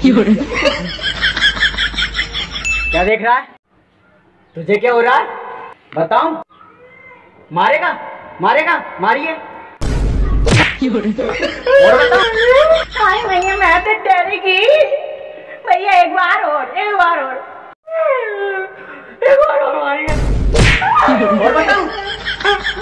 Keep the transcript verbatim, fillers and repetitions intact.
क्या देख रहा है? तुझे क्या हो रहा है? बताऊं? मारेगा मारेगा मारिए। और बताओ। हाय भैया मैं तो डरेगी भैया, एक बार और एक बार और एक बार और मारिए। और बताऊं?